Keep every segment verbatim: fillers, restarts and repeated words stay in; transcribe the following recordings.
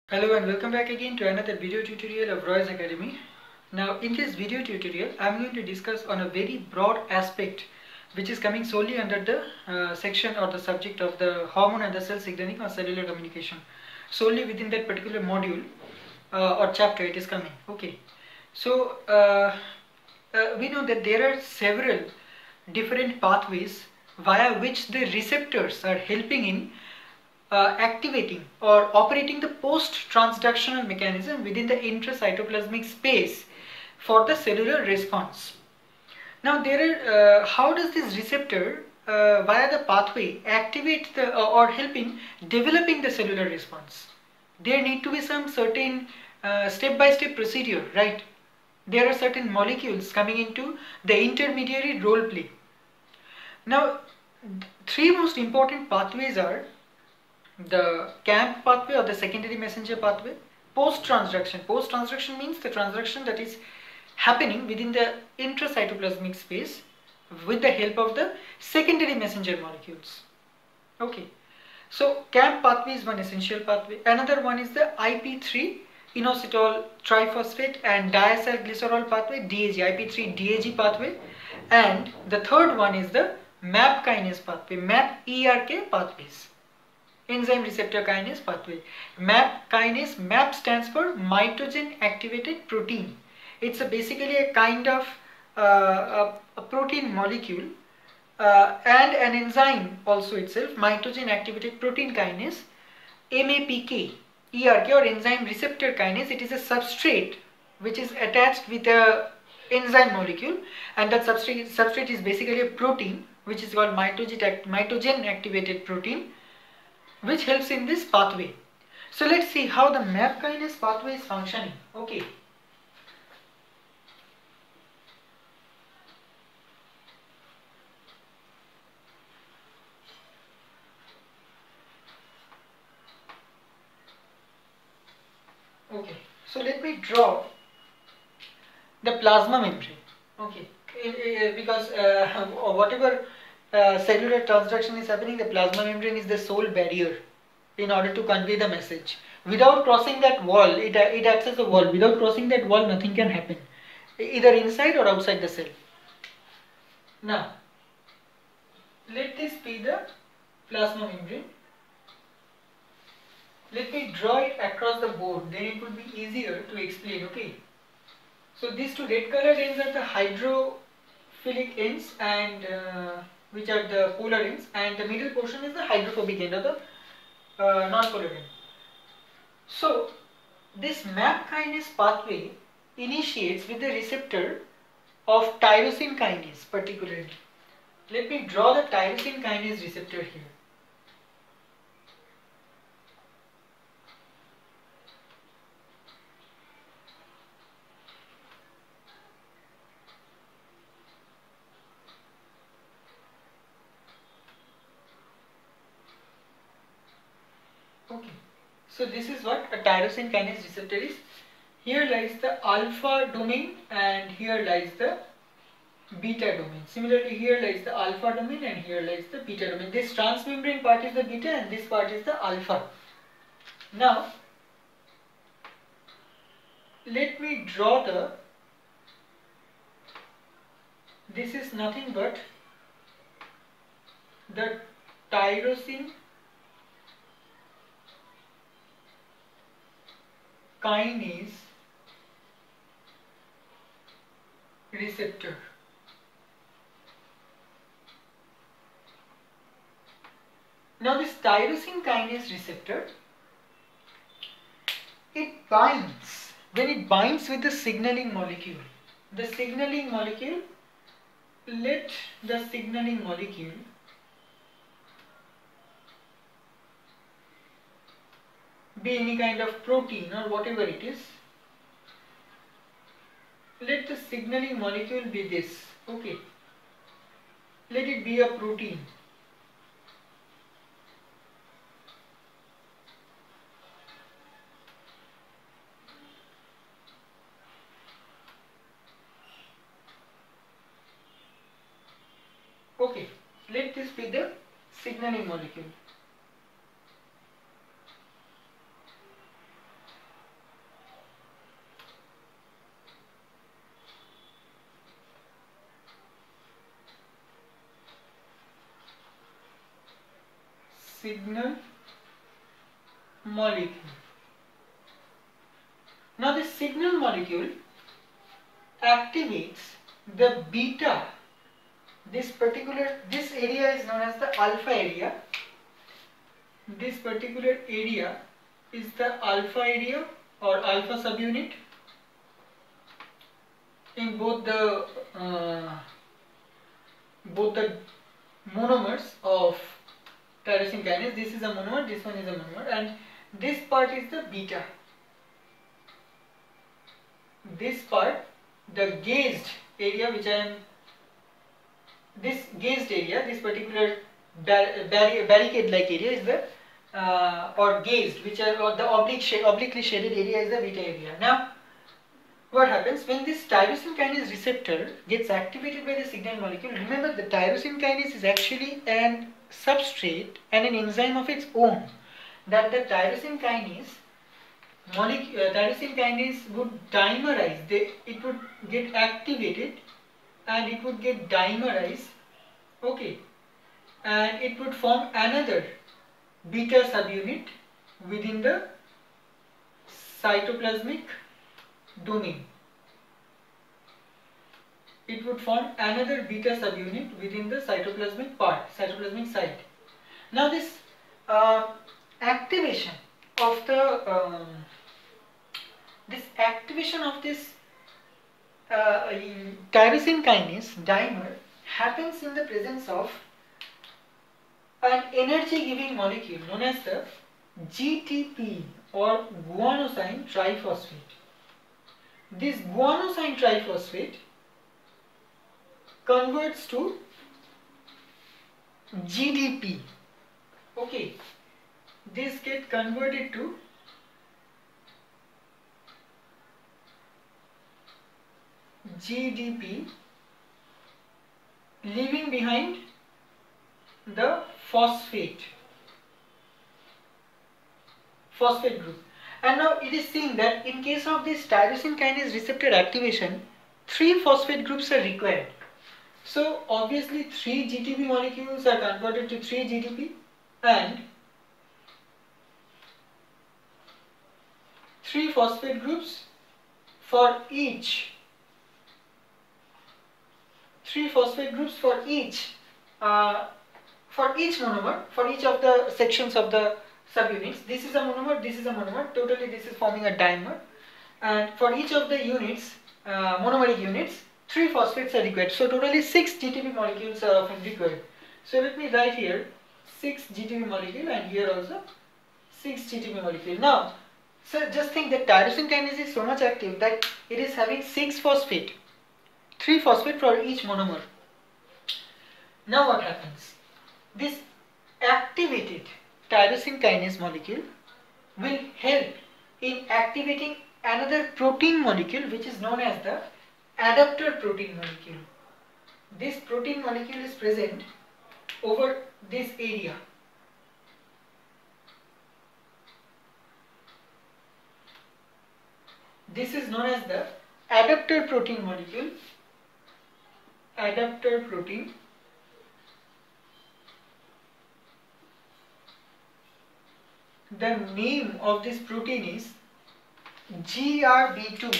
Hello and welcome back again to another video tutorial of Roy's Academy. Now in this video tutorial I am going to discuss on a very broad aspect which is coming solely under the uh, section or the subject of the hormone and the cell signaling or cellular communication. Solely within that particular module uh, or chapter it is coming. Okay. So uh, uh, we know that there are several different pathways via which the receptors are helping in Uh, activating or operating the post-transductional mechanism within the intracytoplasmic space for the cellular response. Now there are, uh, how does this receptor uh, via the pathway activate the uh, or help in developing the cellular response? There need to be some certain step-by-step uh, -step procedure, right? There are certain molecules coming into the intermediary role play. Now three most important pathways are the CAMP pathway or the secondary messenger pathway, post-transduction. Post-transduction means the transduction that is happening within the intracytoplasmic space with the help of the secondary messenger molecules. Okay, so CAMP pathway is one essential pathway. Another one is the I P three inositol triphosphate and diacylglycerol pathway, D A G, I P three D A G pathway, and the third one is the MAP kinase pathway, MAP E R K pathways. Enzyme receptor kinase pathway. MAP kinase, MAP stands for mitogen activated protein. It's a basically a kind of uh, a, a protein molecule uh, and an enzyme also itself, mitogen activated protein kinase, M A P K, E R K or enzyme receptor kinase. It is a substrate which is attached with a enzyme molecule, and that substrate, substrate is basically a protein which is called mitogen, mitogen activated protein, which helps in this pathway. So let's see how the MAP kinase pathway is functioning. Okay. Okay. So let me draw the plasma membrane. Okay. Because uh, whatever Uh, cellular transduction is happening, the plasma membrane is the sole barrier in order to convey the message. Without crossing that wall, it, it acts as a wall. Without crossing that wall, nothing can happen, either inside or outside the cell. Now, let this be the plasma membrane. Let me draw it across the board, then it would be easier to explain. Okay. So these two red colored ends are the hydrophilic ends, and uh, which are the polar ends, and the middle portion is the hydrophobic end or the uh, non-polar end. So this MAP kinase pathway initiates with the receptor of tyrosine kinase particularly. Let me draw the tyrosine kinase receptor here. Okay, so this is what a tyrosine kinase receptor is. Here lies the alpha domain and here lies the beta domain. Similarly, here lies the alpha domain and here lies the beta domain. This transmembrane part is the beta and this part is the alpha. Now, let me draw the, this is nothing but the tyrosine kinase receptor. Now this tyrosine kinase receptor, it binds, when it binds with the signaling molecule, the signaling molecule, let the signaling molecule be any kind of protein or whatever it is. Let the signaling molecule be this. Okay. Let it be a protein. Okay. Let this be the signaling molecule. signal molecule. Now this signal molecule activates the beta. This particular, this area is known as the alpha area. This particular area is the alpha area or alpha subunit in both the uh, both the monomers of tyrosine kinase. This is a monomer, this one is a monomer, and this part is the beta. This part, the gauged area, which I am, this gauged area, this particular bar bar barricade like area is the uh, or gauged, which are or the oblique sh obliquely shaded area is the beta area. Now what happens when this tyrosine kinase receptor gets activated by the signal molecule? Remember, the tyrosine kinase is actually an substrate and an enzyme of its own, that the tyrosine kinase molecule, uh, tyrosine kinase would dimerize. They, it would get activated and it would get dimerized, okay, and it would form another beta subunit within the cytoplasmic domain. It would form another beta subunit within the cytoplasmic part, cytoplasmic site. Now this uh, activation of the um, this activation of this uh, tyrosine kinase dimer happens in the presence of an energy giving molecule known as the G T P or guanosine triphosphate. This guanosine triphosphate converts to G D P. Okay, this get converted to G D P, leaving behind the phosphate phosphate group. And now it is seen that in case of this tyrosine kinase receptor activation, three phosphate groups are required. So obviously three G T P molecules are converted to three G D P and three phosphate groups for each three phosphate groups for each uh, for each monomer, for each of the sections of the subunits. This is a monomer, this is a monomer, totally this is forming a dimer, and for each of the units, uh, monomeric units, three phosphates are required. So totally six G T P molecules are often required. So let me write here six G T P molecule and here also six G T P molecule. Now, so just think that tyrosine kinase is so much active that it is having six phosphate, three phosphate for each monomer. Now what happens? This activated tyrosine kinase molecule will help in activating another protein molecule which is known as the adapter protein molecule. This protein molecule is present over this area. This is known as the adapter protein molecule. Adapter protein. The name of this protein is G R B two.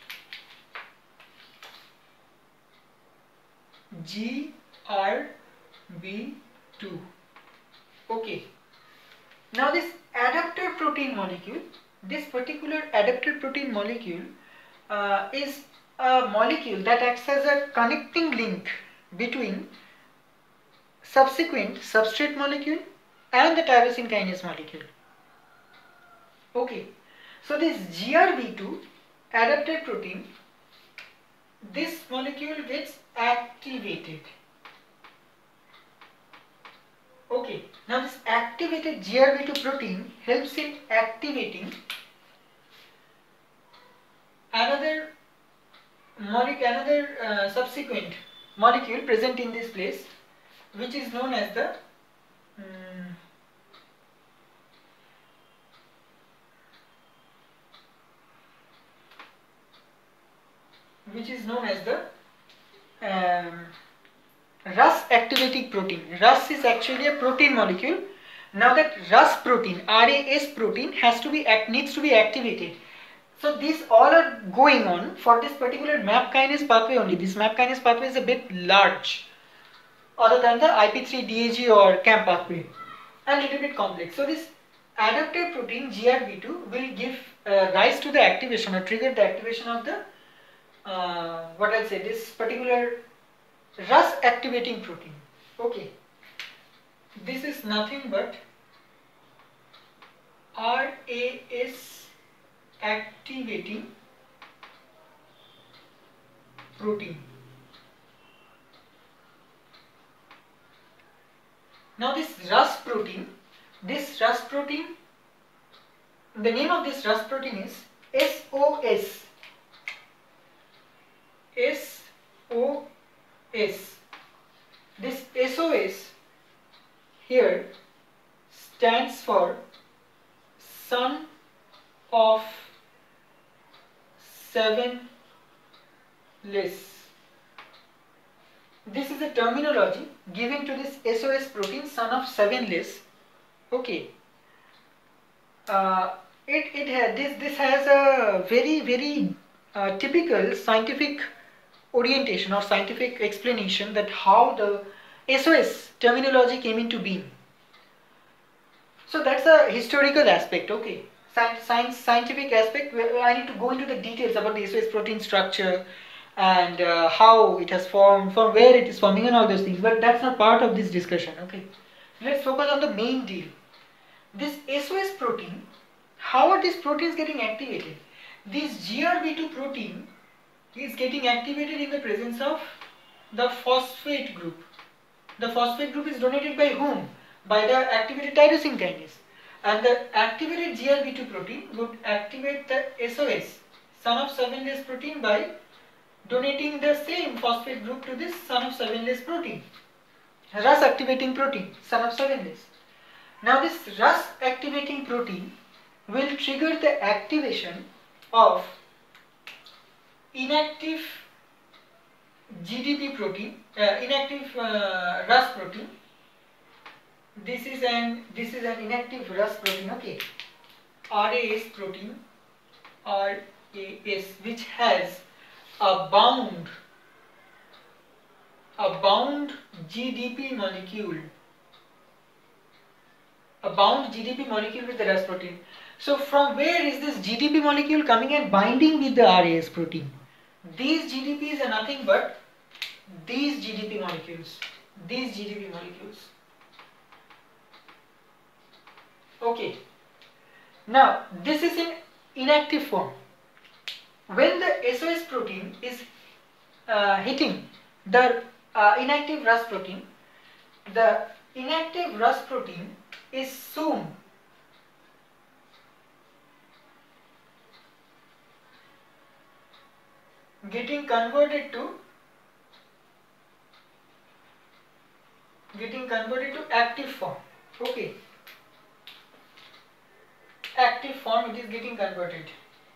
G R B two. Okay. Now this adapter protein molecule, this particular adapter protein molecule uh, is a molecule that acts as a connecting link between subsequent substrate molecule and the tyrosine kinase molecule. Okay, so this G R B two adapter protein, this molecule gets activated. Okay, now this activated G R B two protein helps in activating another molecule, another uh, subsequent molecule present in this place, which is known as the um, which is known as the um, Rus activating protein. Rus is actually a protein molecule. Now that Rus protein, R A S protein has to be act, needs to be activated. So these all are going on for this particular MAP kinase pathway only. This MAP kinase pathway is a bit large, other than the I P three D A G or CAM pathway, and a little bit complex. So this adaptive protein G R B two will give uh, rise to the activation or trigger the activation of the uh, what I'll say this particular Rus activating protein. Okay, this is nothing but R A S activating protein. Now this Rus protein, this Rus protein, the name of this Rus protein is S O S. S O S. This S O S here stands for son of seven less. This is a terminology given to this S O S protein, son of seven less. Okay. Uh, it it has this this has a very very uh, typical scientific orientation or scientific explanation that how the S O S terminology came into being. So that's a historical aspect. Okay, science, science scientific aspect. I need to go into the details about the S O S protein structure and uh, how it has formed, from where it is forming, and all those things. But that's not part of this discussion. Okay, let's focus on the main deal. This S O S protein, how are these proteins getting activated? This G R B two protein is getting activated in the presence of the phosphate group. The phosphate group is donated by whom? By the activated tyrosine kinase. And the activated G R B two protein would activate the S O S, son of seven less protein, by donating the same phosphate group to this son of seven less protein. Rus activating protein, son of seven less. Now this Rus activating protein will trigger the activation of inactive G D P protein, uh, inactive uh, Rus protein. This is an this is an inactive Rus protein. Okay, R A S protein, R A S, which has a bound a bound G D P molecule, a bound G D P molecule with the Rus protein. So from where is this G D P molecule coming and binding with the R A S protein? These G D Ps are nothing but these G D P molecules. These G D P molecules. Okay. Now this is in inactive form. When the S O S protein is uh, hitting the uh, inactive Rus protein, the inactive Rus protein is soon getting converted to getting converted to active form. Okay, active form it is getting converted.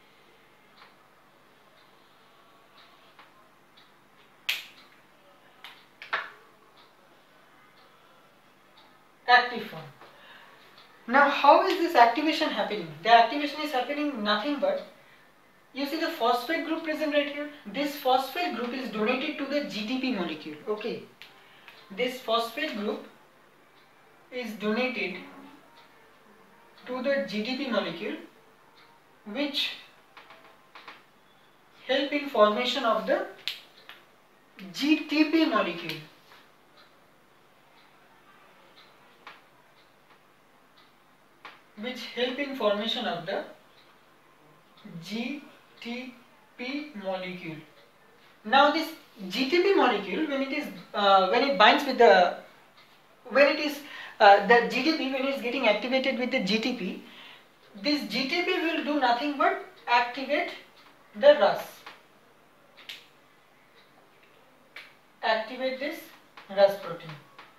Active form. Now how is this activation happening? The activation is happening nothing but, you see the phosphate group present right here. This phosphate group is donated to the G D P molecule. Okay, this phosphate group is donated to the G D P molecule, which help in formation of the G T P molecule. Which help in formation of the G T P molecule. Now this G T P molecule, when it is uh, when it binds with the when it is uh, the G T P, when it is getting activated with the G T P, this G T P will do nothing but activate the Rus. Activate this Rus protein.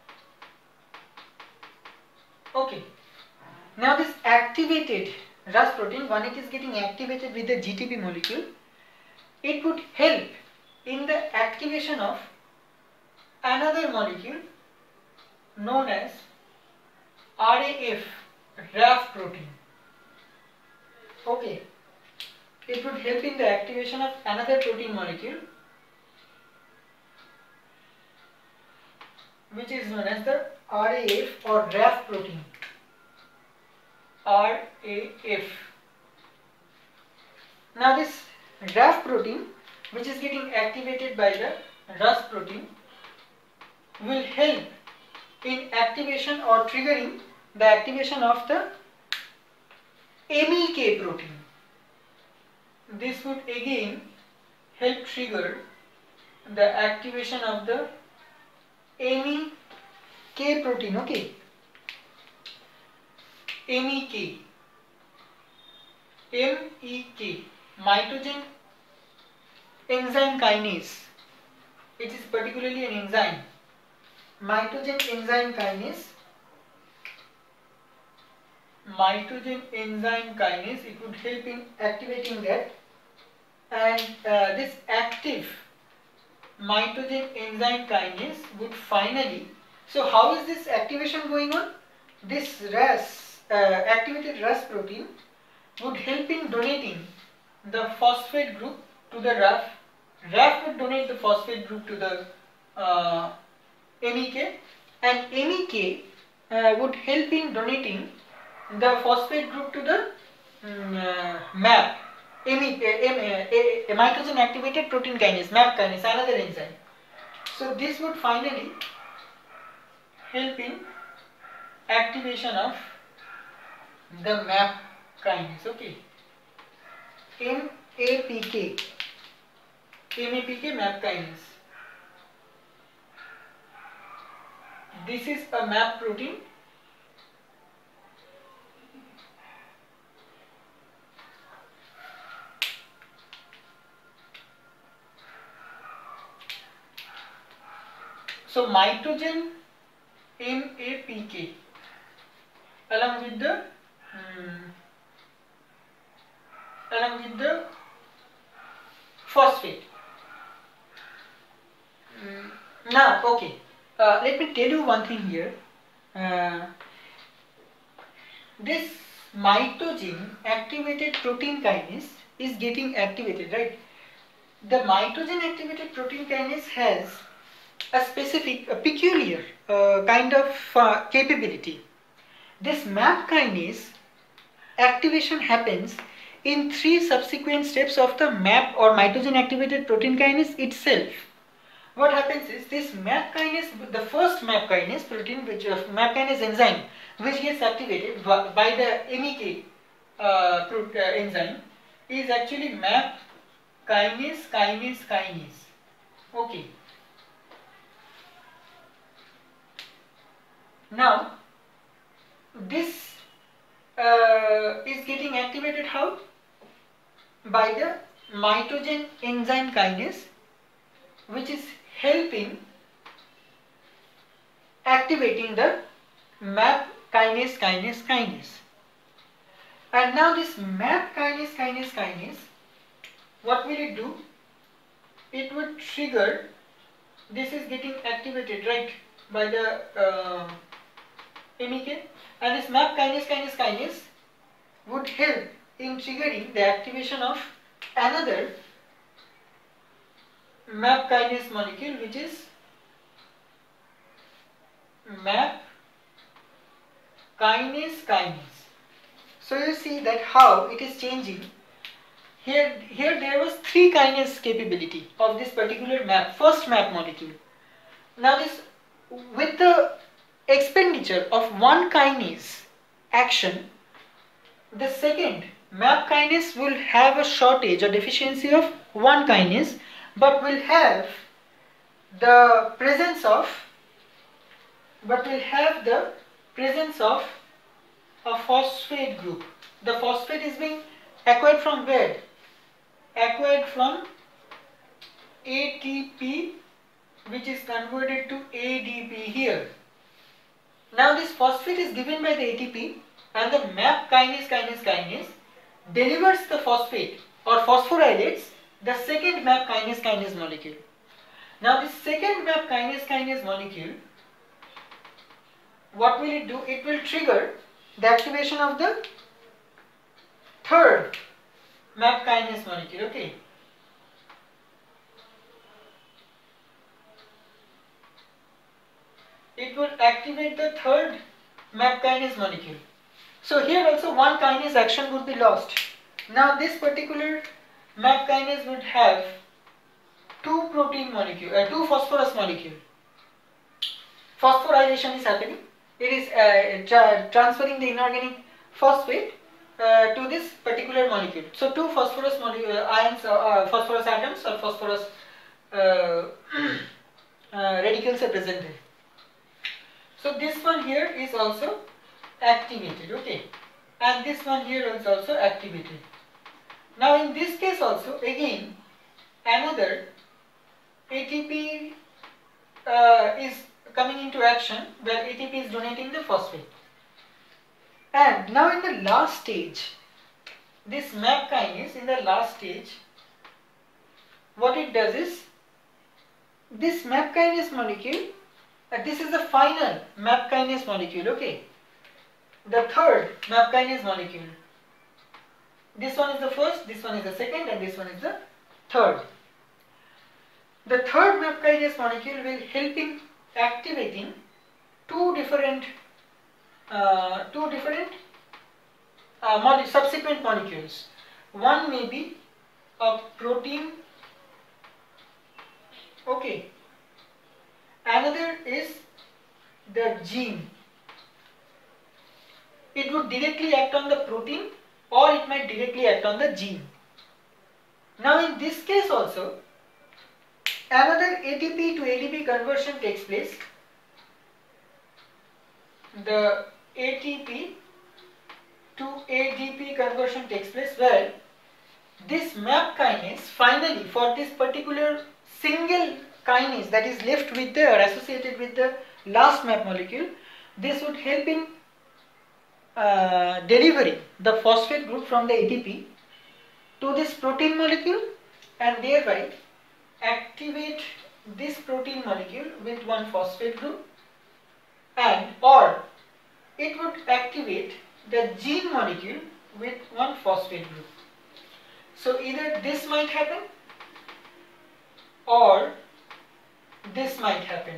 Okay. Now this activated Rus protein, when it is getting activated with the G T P molecule, it would help in the activation of another molecule known as R A F, R A F protein. Okay, it would help in the activation of another protein molecule which is known as the R A F or R A F protein. R A F. Now this R A F protein, which is getting activated by the R A S protein, will help in activation or triggering the activation of the M E K protein. This would again help trigger the activation of the M E K protein. Okay, M E K, M E K, mitogen enzyme kinase. It is particularly an enzyme, mitogen enzyme kinase. Mitogen enzyme kinase, it would help in activating that, and uh, this active mitogen enzyme kinase would finally, so how is this activation going on? This R A S, uh, activated R A S protein would help in donating the phosphate group to the R A F. R A F would donate the phosphate group to the uh, M E K, and M E K uh, would help in donating the phosphate group to the um, uh, MAP, M E K, M, uh, a, a mitogen activated protein kinase, MAP kinase, another enzyme. So this would finally help in activation of the MAP kinase. Okay, M A P K, M A P K MAP kinase. This is a MAP protein. So mitogen M A P K along with the um, along with the phosphate. Um, now, okay, uh, let me tell you one thing here. Uh, this mitogen activated protein kinase is getting activated, right? The mitogen activated protein kinase has a specific, a peculiar uh, kind of uh, capability. This MAP kinase activation happens in three subsequent steps of the MAP or mitogen activated protein kinase itself. What happens is this MAP kinase, the first MAP kinase protein, which uh, MAP kinase enzyme, which gets activated by the M E K uh, uh, enzyme, is actually MAP kinase kinase kinase. Okay. Now, this uh, is getting activated how? By the mitogen enzyme kinase, which is helping activating the MAP kinase kinase kinase. And now this MAP kinase kinase kinase, what will it do? It would trigger, this is getting activated, right, by the uh, M E K, and this MAP kinase kinase kinase would help in triggering the activation of another MAP kinase molecule, which is MAP kinase kinase. So you see that how it is changing. Here, here there was three kinase capability of this particular MAP, first MAP molecule. Now this, with the expenditure of one kinase action, the second MAP kinase will have a shortage or deficiency of one kinase, but will have the presence of but will have the presence of a phosphate group. The phosphate is being acquired from where? Acquired from A T P, which is converted to A D P here. Now this phosphate is given by the A T P, and the MAP kinase kinase kinase delivers the phosphate or phosphorylates the second MAP kinase kinase molecule. Now this second MAP kinase kinase molecule what will it do? It will trigger the activation of the third MAP kinase molecule. Okay. It will activate the third MAP kinase molecule. So here also one kinase action would be lost. Now this particular MAP kinase would have two protein molecule, uh, two phosphorus molecule. Phosphorylation is happening. It is uh, tra transferring the inorganic phosphate uh, to this particular molecule. So two phosphorus molecule, uh, ions, or uh, phosphorus atoms or phosphorus uh, uh, radicals are present here. So this one here is also activated, okay, and this one here is also activated. Now in this case also again another A T P uh, is coming into action where A T P is donating the phosphate. And now in the last stage, this MAP kinase in the last stage, what it does is, this MAP kinase molecule, uh, this is the final MAP kinase molecule, okay, the third MAP kinase molecule. This one is the first, this one is the second, and this one is the third. The third MAP kinase molecule will help in activating two different uh, two different uh, mole subsequent molecules. One may be a protein, okay, another is the gene. It would directly act on the protein or it might directly act on the gene. Now in this case also another A T P to A D P conversion takes place. The A T P to A D P conversion takes place where this MAP kinase finally, for this particular single kinase that is left with the or associated with the last MAP molecule, this would help in uh, delivering the phosphate group from the A T P to this protein molecule and thereby activate this protein molecule with one phosphate group, and or it would activate the gene molecule with one phosphate group. So either this might happen or this might happen.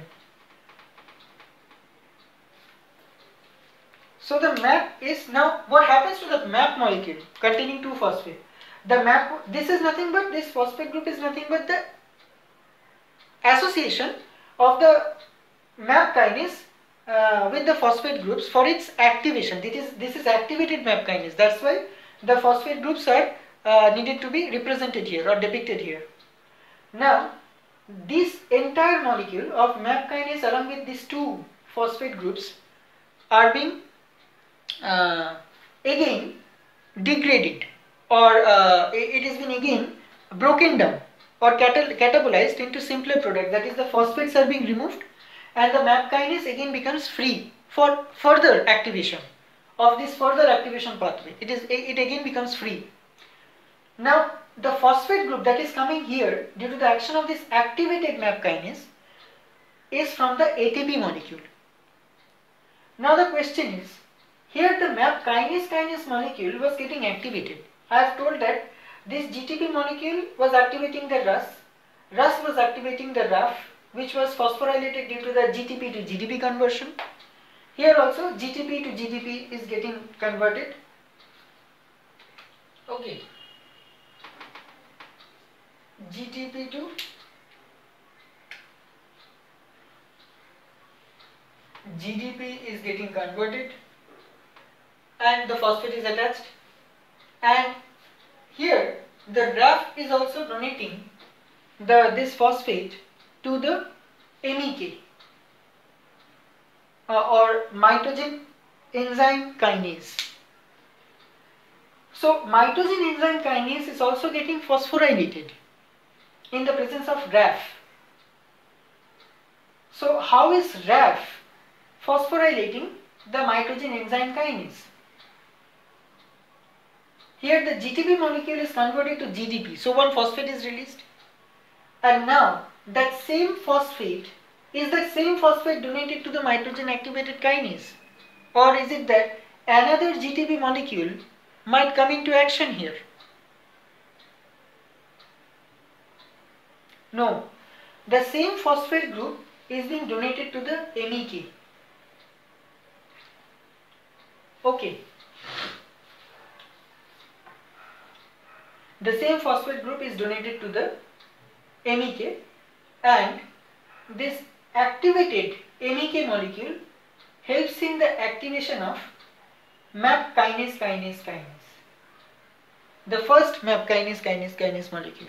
So the MAP is now, what happens to the MAP molecule containing two phosphate? The MAP, this is nothing but, this phosphate group is nothing but the association of the MAP kinase uh, with the phosphate groups for its activation. This is, this is activated MAP kinase. That's why the phosphate groups are uh, needed to be represented here or depicted here. Now, this entire molecule of MAP kinase along with these two phosphate groups are being uh, again degraded, or uh, it has been again broken down or catabolized into simpler products. That is, the phosphates are being removed and the MAP kinase again becomes free for further activation of this further activation pathway. It is it again becomes free. Now the phosphate group that is coming here due to the action of this activated MAP kinase is from the A T P molecule. Now the question is, here the MAP kinase kinase molecule was getting activated. I have told that this G T P molecule was activating the R U S, R U S was activating the R A F, which was phosphorylated due to the G T P to G D P conversion. Here also G T P to G D P is getting converted. Okay. G T P to G D P is getting converted and the phosphate is attached, and here the R A F is also donating the this phosphate to the M E K uh, or mitogen enzyme kinase. So mitogen enzyme kinase is also getting phosphorylated in the presence of R A F. So how is R A F phosphorylating the mitogen enzyme kinase? Here the G T P molecule is converted to G D P, so one phosphate is released, and now that same phosphate is the same phosphate donated to the nitrogen activated kinase, or is it that another G T P molecule might come into action here? No, the same phosphate group is being donated to the M E K. Okay. The same phosphate group is donated to the M E K, and this activated M E K molecule helps in the activation of MAP kinase kinase kinase. The first MAP kinase kinase kinase molecule.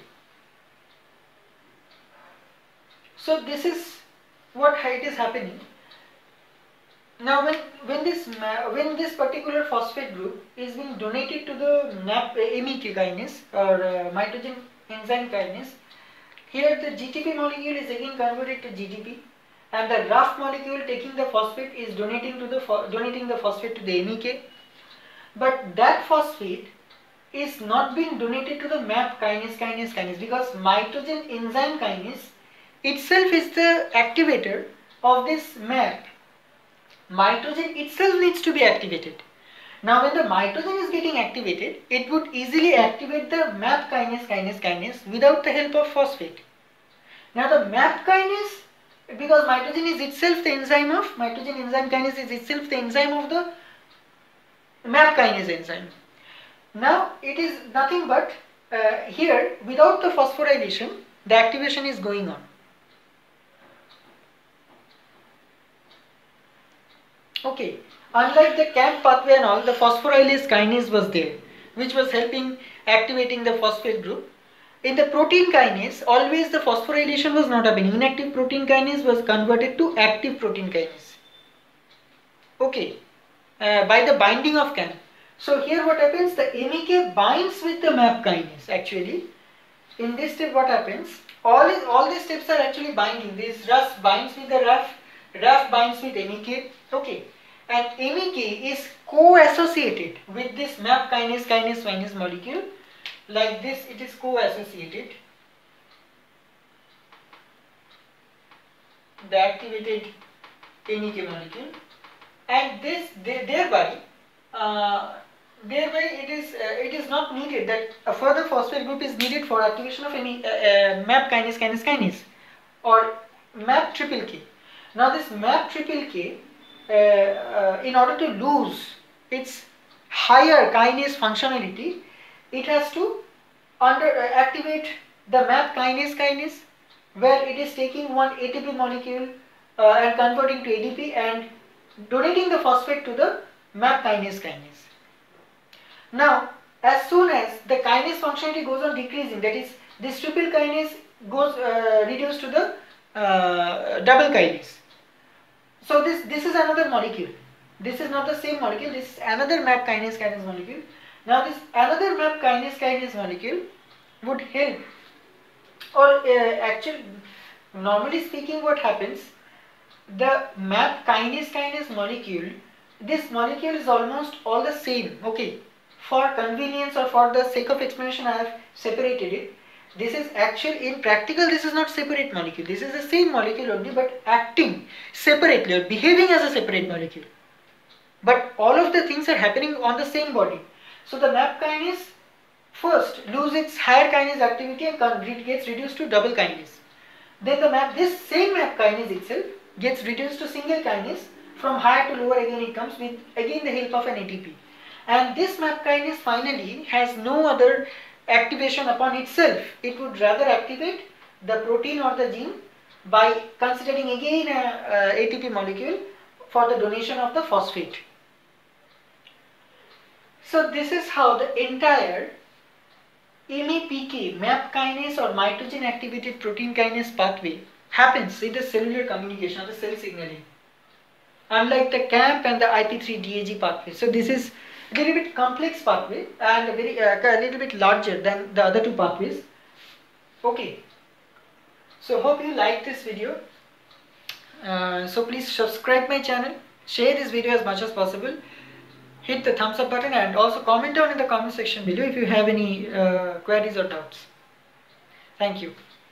So this is what it is happening. Now when, when this when this particular phosphate group is being donated to the MAP M E K kinase or uh, nitrogen enzyme kinase, here the G T P molecule is again converted to G T P, and the R A F molecule taking the phosphate is donating to the donating the phosphate to the M E K, but that phosphate is not being donated to the MAP kinase kinase kinase, because nitrogen enzyme kinase itself is the activator of this MAP. Nitrogen itself needs to be activated. Now when the nitrogen is getting activated, it would easily activate the MAP kinase kinase kinase without the help of phosphate. Now the MAP kinase, because nitrogen is itself the enzyme of, nitrogen enzyme kinase is itself the enzyme of the MAP kinase enzyme. Now it is nothing but uh, here without the phosphorylation the activation is going on. Okay, unlike the CAMP pathway and all, the phosphorylase kinase was there, which was helping activating the phosphate group. In the protein kinase, always the phosphorylation was not happening. Inactive protein kinase was converted to active protein kinase. Okay, uh, by the binding of CAMP. So here what happens, the M E K binds with the MAP kinase actually. In this step what happens, all, is, all these steps are actually binding. This R A S binds with the R A F, R A F binds with M E K. Okay. And M E K is co-associated with this MAP kinase kinase kinase molecule. Like this, it is co-associated. The activated M E K molecule, and this thereby, uh, thereby it is uh, it is not needed that a further phosphate group is needed for activation of any uh, uh, MAP kinase kinase kinase or MAP triple K. Now this MAP triple K, Uh, uh, in order to lose its higher kinase functionality, it has to under uh, activate the MAP kinase kinase, where it is taking one A T P molecule uh, and converting to A D P and donating the phosphate to the MAP kinase kinase. Now as soon as the kinase functionality goes on decreasing, that is this triple kinase goes uh, reduced to the uh, double kinase. So this, this is another molecule. This is not the same molecule, this is another MAP kinase kinase molecule. Now this another MAP kinase kinase molecule would help, or uh, actually normally speaking what happens, the MAP kinase kinase molecule, this molecule is almost all the same. Okay, for convenience or for the sake of explanation I have separated it. This is actually, in practical this is not separate molecule, this is the same molecule only but acting separately or behaving as a separate molecule. But all of the things are happening on the same body. So the MAP kinase first loses its higher kinase activity and gets reduced to double kinase. Then the MAP, this same MAP kinase itself gets reduced to single kinase. From higher to lower again it comes with again the help of an A T P. And this MAP kinase finally has no other activation upon itself. It would rather activate the protein or the gene by considering again a, a ATP molecule for the donation of the phosphate. So this is how the entire M A P K, MAP kinase or nitrogen activated protein kinase pathway happens in the cellular communication or the cell signaling, unlike the CAMP and the I P three D A G pathway. So this is a little bit complex pathway and a, very, uh, a little bit larger than the other two pathways. Okay, so hope you like this video. Uh, so please subscribe my channel, share this video as much as possible, hit the thumbs up button, and also comment down in the comment section below if you have any uh, queries or doubts. Thank you.